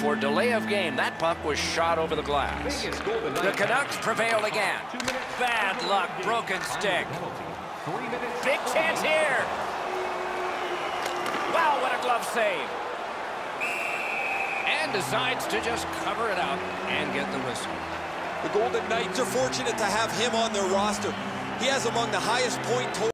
for delay of game. That puck was shot over the glass. The Canucks prevail again. Bad luck, broken stick. Big chance here. Wow, what a glove save. And decides to just cover it up and get the whistle. The Golden Knights are fortunate to have him on their roster. He has among the highest point totals